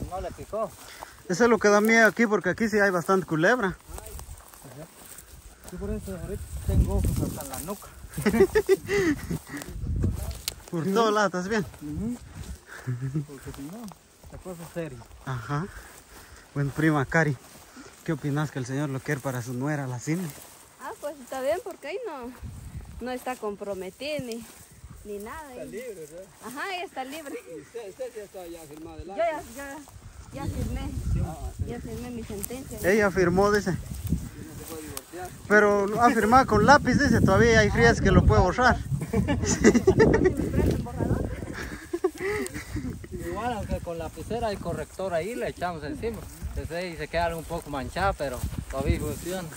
no le picó. Eso es lo que da miedo aquí, porque aquí sí hay bastante culebra. Yo por eso ahorita tengo ojos hasta la nuca. Por todos lados, ¿estás bien? Porque si no, la cosa es seria. Ajá. Bueno, prima Cari, ¿qué opinas que el señor lo quiere para su nuera, la Cindy? Ah, pues está bien, porque ahí no está comprometida ni nada. Está libre, ¿verdad? Ajá, ella está libre. ¿Y usted ya está ya firmado Yo delante? ya firmé. Ya firmé mi sentencia. Ella firmó, dice. No se puede divorciar. Pero ha firmado con lápiz, dice. Todavía hay frías que lo puede borrar. Igual, aunque con lapicera y corrector ahí le echamos encima. Entonces ahí se queda un poco manchada, pero todavía funciona.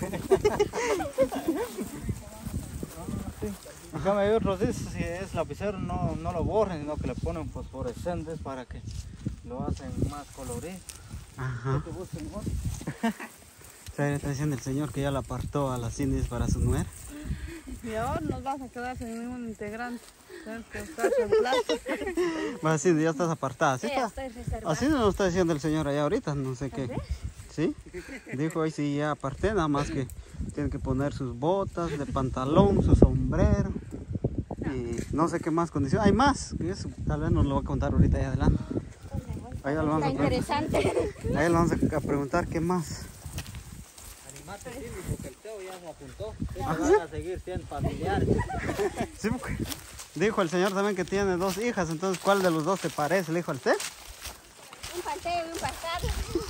Acá hay otros, dice, si es lapicero no lo borren, sino que le ponen fosforescentes para que lo hacen más colorido. Ajá. ¿Qué te gusta mejor? O sea, le está diciendo el señor que ya la apartó a la Cindy para su nuera. Y ahora nos vas a quedar sin ningún integrante. Tienes que buscar reemplazo. Va, Cindy, ya estás apartada. ¿Sí Sí, ya está? estoy reservada. Así nos está diciendo el señor allá ahorita, no sé qué. ¿Sí? Dijo ahí sí, ya aparté, nada más que tiene que poner sus botas de pantalón, su sombrero y no sé qué más condiciones. Hay más, que eso tal vez nos lo va a contar ahorita ahí adelante. Ahí lo vamos Está interesante. Ahí le vamos a preguntar qué más. Animate, sí, porque el Teo ya se apuntó. Ustedes van a seguir siendo familiares. Sí, porque dijo el señor también que tiene 2 hijas, entonces ¿cuál de los 2 te parece? Le dijo al té. Un panteo y un pasado.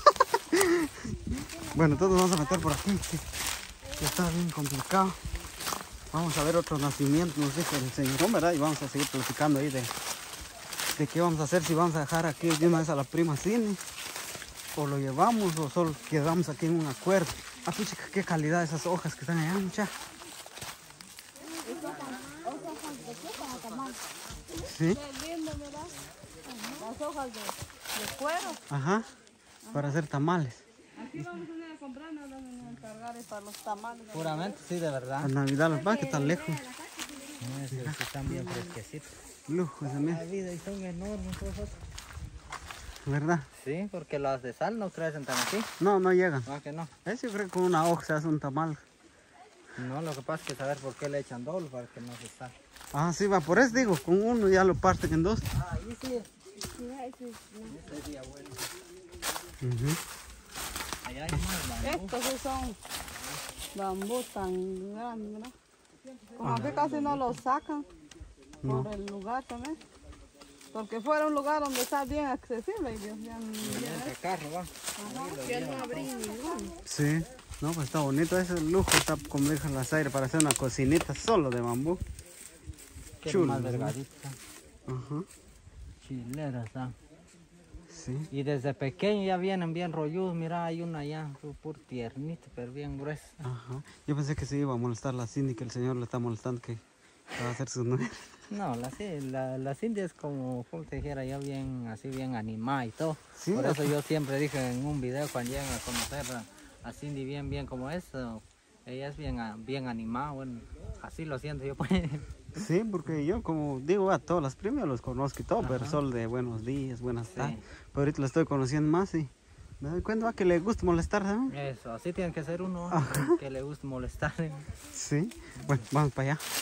Bueno, entonces nos vamos a meter por aquí, que está bien complicado. Vamos a ver otro nacimiento, nos dijo el señor, ¿verdad? Y vamos a seguir platicando ahí de qué vamos a hacer, si vamos a dejar aquí de una vez a la prima Cindy, o lo llevamos, o solo quedamos aquí en un acuerdo. Ah, pucha, qué calidad esas hojas que están allá, mucha. Sí. Qué lindo, ¿verdad? Las hojas de cuero. Ajá, para hacer tamales. Aquí vamos a ir a comprar, no vamos a encargar para los tamales. Puramente, sí, de verdad. A Navidad los va, que tan lejos. Están bien fresquecitos. Lujo ese mes, La vida y son enormes, todos. ¿verdad? Sí, porque las de sal no crecen tan así. No, no llegan. Ah, que no. Eso yo creo que con una hoja se hace un tamal. No, lo que pasa es que saber por qué le echan doble para que no se sal. Ah, sí, va, por eso digo, con uno ya lo parten en 2. Ah, ahí sí. Ese sería bueno. Allá hay más bambú. Estos sí son bambú tan grandes, ¿verdad? Como aquí casi no los sacan por el lugar también. Porque fuera un lugar donde está bien accesible. Y ya El carro va. yo no abrí ninguno. Sí, no, pues está bonito, ese es el lujo, está como dejan las aire para hacer una cocinita solo de bambú. Que Chulo, más ¿no? delgadita. Ajá, Chileras, ¿ah? sí. Y desde pequeño ya vienen bien rolludos. Mira, hay una allá, por tiernita, pero bien gruesa. Ajá. Yo pensé que se iba a molestar la Cindy, que el señor le está molestando, que va a hacer su nuera. No, la Cindy es como te dijera yo, bien así, bien animada y todo. Sí, Por eso yo siempre dije en un video cuando llegan a conocer a Cindy bien como es, ella es bien animada, bueno, así lo siento yo pues. Sí, porque yo como digo, a todas las primas los conozco y todo, pero Ajá. solo de buenos días, buenas Sí. tardes. Pero ahorita la estoy conociendo más y me doy cuenta que le gusta molestar, ¿sabes? Eso, así tiene que ser uno, que le gusta molestar. Sí, bueno, vamos para allá.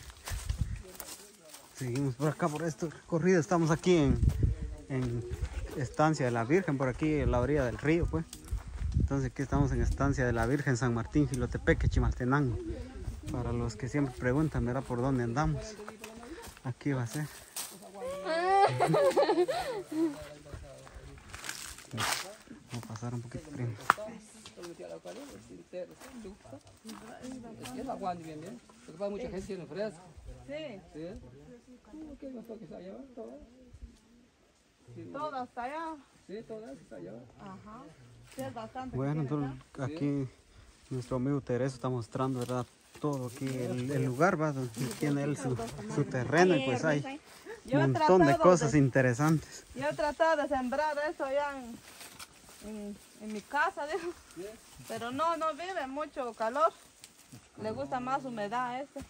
Seguimos por acá, por este recorrido. Estamos aquí en Estancia de la Virgen, por aquí en la orilla del río, pues. Entonces aquí estamos en Estancia de la Virgen, San Martín, Jilotepeque, Chimaltenango. Para los que siempre preguntan, ¿verdad? ¿Por dónde andamos? Aquí va a ser. Vamos a pasar un poquito primo. Es agua bien, bien. Porque va mucha gente en fresco. Sí, Sí. ¿Qué pasó que se allá? todo hasta allá. Sí, todas está allá. Ajá. Sí, es bastante. Bueno, entonces aquí nuestro amigo Tereso está mostrando, ¿verdad? Todo aquí, el lugar, ¿va? Donde tiene él su terreno y pues hay Yo he un montón de tratado cosas interesantes. Yo he tratado de sembrar eso allá en mi casa, dijo. Pero no vive mucho calor. Le gusta más humedad a este.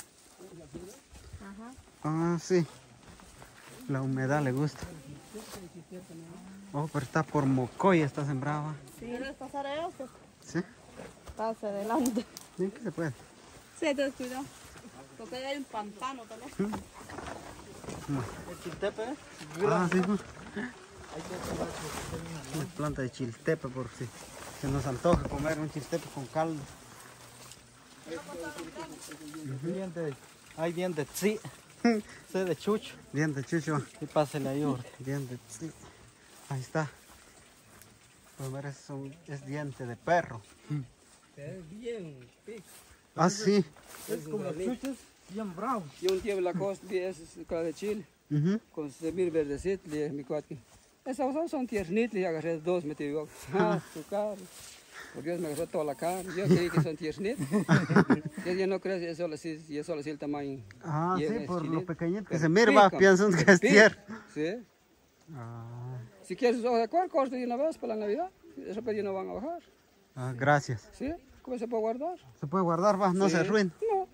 Ajá. Ah, sí. La humedad le gusta. Oh, pero está por Mocoy, está sembrada. Si quieres pasar a ellos, ¿Sí? pase adelante. Sí, que se puede. Sí, entonces cuidado. Porque ahí hay un pantano también. El chiltepe, ¿eh? Ah, sí, pues. Una planta de chiltepe por si se nos antoja comer un chiltepe con caldo. Hay bien de tzi, sé de chucho. Bien de chucho. Y pásele ahí, ahora. Bien de tzi. Ahí está. Pues ver, es diente de perro. Es bien pico. Ah, sí. Es como los chuchos bien bravos. Y un tiempo la costa es cara de chile, Ujú. con semir verdecito, le mi cuatro. Esas son tiernitas, y agarré dos, me tiró. Ah, tu cara. Por Dios me agarró toda la cara. Yo creí que son tiernitas. Yo no creo que es solo así el tamaño. Ah, Y sí, es por lo chilito. pequeñito que Pero se mira, pican, piensan que es pican. tierno. Sí. Ah, Si quieres ojos de cuál, corto de una vez para la Navidad. Eso pero no van a bajar. gracias. ¿Sí? ¿Cómo se puede guardar? Se puede guardar, va, no Sí. se arruina. No.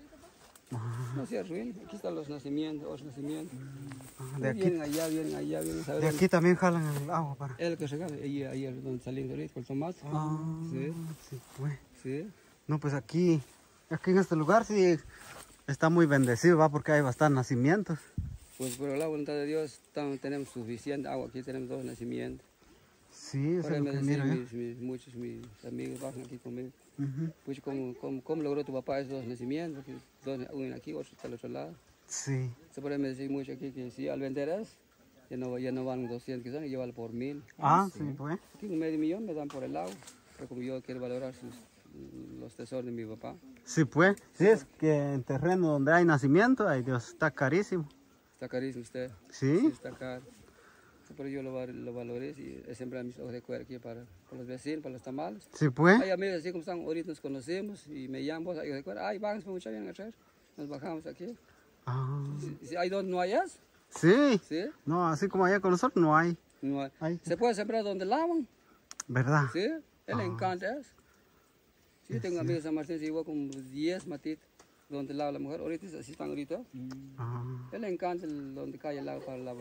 No se arruina. Aquí están los nacimientos, los nacimientos. De aquí, Vienen allá, vienen allá, vienen a de aquí también jalan el agua para. Es lo que se gana, ahí es donde salen ahorita con el tomate. Ah, Sí, sí, pues. sí. No, pues aquí en este lugar sí está muy bendecido, va, porque hay bastantes nacimientos. Pues por la voluntad de Dios tenemos suficiente agua, aquí tenemos 2 nacimientos. Sí, eso Por es ahí lo me que decían miro yo. muchos mis amigos bajan aquí conmigo. Ujú. Pues ¿cómo logró tu papá esos 2 nacimientos? Uno aquí, otro está al otro lado. Sí. Se por ahí me decían mucho aquí que si al vender eso, ya no van 200 que son, y llevan por 1000. Ah, sí, pues. Aquí $500,000 me dan por el agua, pero como yo quiero valorar los tesoros de mi papá. Sí, pues. Sí, es que en terreno donde hay nacimiento, ay Dios, está carísimo. Está carísimo usted. Sí. Está caro. Pero yo lo valorizo y he sembrado mis ojos de cuero aquí para los vecinos, para los tamales. Sí, pues. Hay amigos así como están, ahorita nos conocemos y me llaman, vos, ojos de cuero, ay, vamos, mucha bien a traer. Nos bajamos aquí. Ah, Si hay donde no hay eso, sí. ¿sí? No, así como allá con nosotros no hay. No hay. Hay. Se puede sembrar donde lavan, ¿Verdad? ¿sí? Él le encanta eso. Sí, yo tengo amigos de San Martín, se llevó como 10 matitas donde lava la mujer, ahorita así están ahorita. Ah. Él le encanta donde cae el agua para la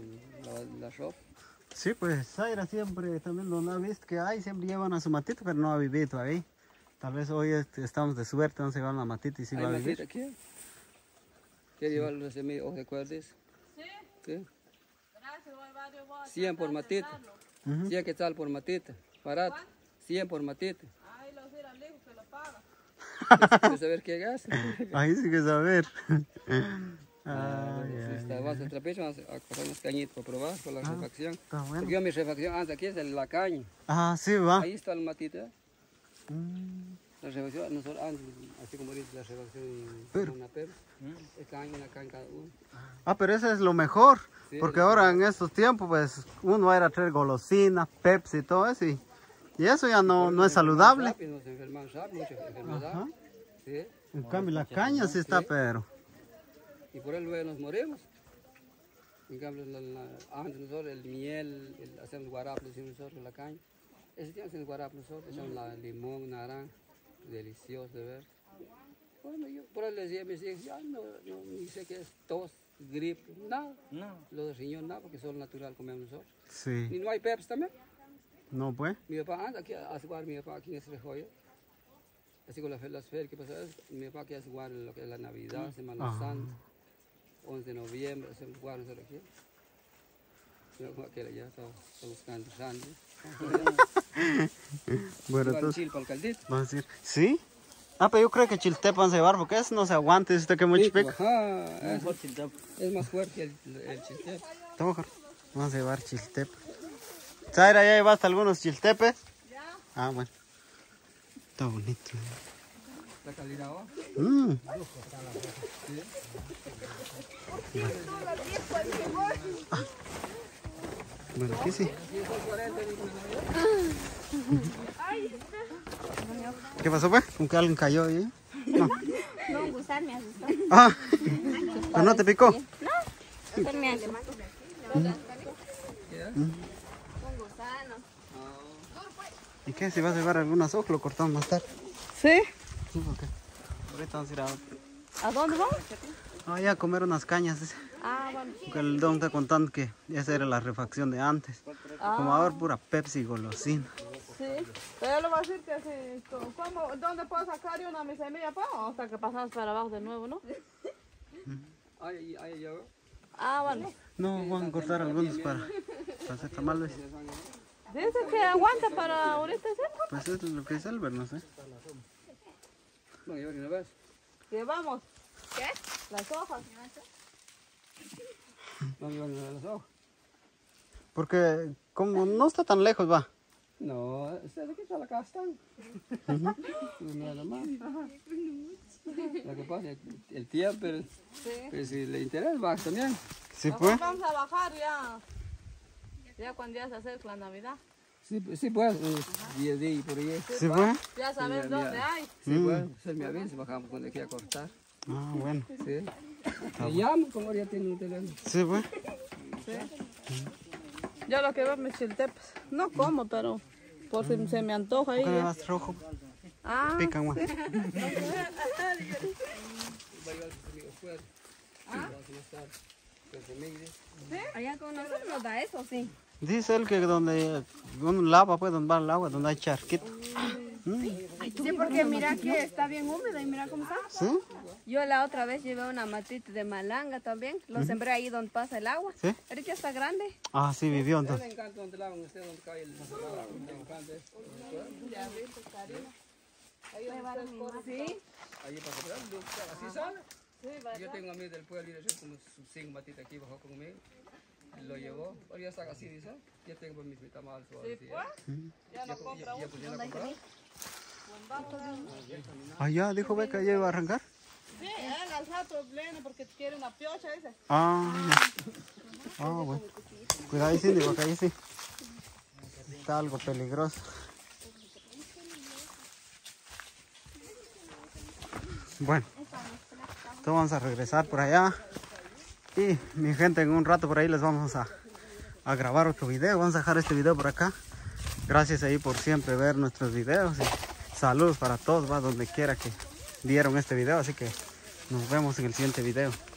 ropa. Sí, pues Zaira siempre, también lo ha visto que hay, siempre llevan a su matita, pero no ha vivido ahí. Tal vez hoy estamos de suerte, no se llevan la matita y sí ¿Hay va a matita vivir. aquí? ¿Quiere llevar los semillas ojos de cuerdas? Sí. ¿Sí? Gracias, voy varios botes. 100 por matita. 100 que tal por matita. Barato. 100 por matita. Ahí los ir al hijo que lo paga. ¿Quieres saber qué gas? Ahí sí que saber. Vas al trapecho, vamos a coger unos cañitos para probar por la refacción. Está bueno. Porque yo mi refacción antes aquí es de la caña. Ah, sí, va. Ahí está la matita. Mm, La refacción, nosotros antes, así como ahorita la refacción Pero- una perra. Es caña, una caña cada uno. Ah, pero eso es lo mejor, Sí, porque es lo ahora en estos tiempos, pues, uno va a ir a traer golosinas, Pepsi y todo eso, y eso ya no es saludable. Rápido, nos enfermamos rápido, muchas enfermedades. Ajá. ¿Sí? En cambio, la caña sí está, pero... Y por él luego nos morimos. En cambio, antes nosotros el miel, hacemos guarapo, decimos nosotros la caña. Ese tiempo hacemos guarapo nosotros, echamos limón, naranja, delicioso de ver. Bueno, yo por él le decía a mis hijos, ya ni sé qué es tos, gripe, nada. No. Los riñones nada, porque solo natural comemos nosotros. Sí. Y no hay Pepsi también. No, pues. Mi papá anda aquí a jugar, mi papá aquí en ese rejoyo. Así con las ferias que pasa, mi papá aquí hace jugar lo que es la Navidad, Semana Santa, 11 de noviembre, hacemos jugar nosotros aquí. Yo con aquel allá, está buscando sangre. Bueno, Igual entonces, chile para el caldito. vas a decir, ¿sí? Ah, pero yo creo que chiltepe van a llevar, porque eso no se aguanta, dice usted que mucho pica. Ajá, es más fuerte el chiltepe. Toma, Jorge. Vamos a llevar chiltepe. Zaira, ¿ya llevaste algunos chiltepes? Ya. Ah, bueno. Está bonito. La calidad ahora. Mm. Bueno, aquí sí. ¿Qué pasó, pues? ¿Con que alguien cayó ahí? No. No, un gusano me asustó. Ah, ¿pero no te picó? No, me asustó. Un gusano. ¿Y qué? Si vas a llevar algunas hojas, lo cortamos más tarde. ¿Sí? Sí, porque ahorita vamos a ir ¿A dónde vamos? a comer unas cañas. Dice. Ah, bueno. Porque el don está contando que esa era la refacción de antes. Como va a haber pura Pepsi golosina. Sí, pero yo le voy a decir que si, ¿dónde puedo sacar yo una mi semilla? Pues, hasta que pasamos para abajo de nuevo, ¿no? Ahí llegó. Ah, bueno. No, van a cortar algunos para hacer tamales. Dice que aguanta para ahorita, ¿sí? Pues eso es lo que dice Albert, no sé. No, llevar una vez. Llevamos ¿Qué? las hojas. No, llevar una de las hojas. Porque como no está tan lejos, va. No, de aquí está la casa. Nada más. Lo que pasa es el tiempo, pero si le interesa, va también. Sí, Mejor pues. vamos a bajar ya. Ya cuando ya se acerca la Navidad. Sí, pues, 10 días por ahí. Sí, pues. Ya sabes Sí, dónde hay. Sí, pues, se me avisa, bajamos cuando quiera cortar. Ah, bueno. Sí. Me llamo, como ya tiene un teléfono. Sí, pues. Yo lo que veo mis chiltepes. No como, pero por si se me antoja ahí. ¿Por qué me ya. vas rojo? Ah, Pican más. Allá con nosotros nos da eso, sí. Dice él que donde uno lava, pues, donde va el agua, donde hay charquito. Sí, porque mira que está bien húmedo y mira cómo está. ¿Sí? Yo la otra vez llevé una matita de malanga también. Lo sembré ahí donde pasa el agua. ¿Sí? Ahorita está grande. Ah, sí, vivió Me entonces. encanta donde lavan ustedes, donde cae el Sí. Allí para comprar, así sale. Yo tengo amigos del pueblo y yo como sus 5 matitas aquí bajó conmigo. Lo llevó, ahora ya saca así, dice. Yo tengo por mis tamales. sí, pues. Ya no compra uno. Allá, dijo Beca, ya iba a arrancar. Sí, él al rato viene porque quiere una piocha, dice. Ah, ya. Ah, bueno. Cuidado ahí, sí, digo que ahí sí. Está algo peligroso. Bueno, entonces vamos a regresar por allá. Y mi gente, en un rato por ahí les vamos a grabar otro video. Vamos a dejar este video por acá. Gracias ahí por siempre ver nuestros videos. Y saludos para todos, va donde quiera que vieron este video. Así que nos vemos en el siguiente video.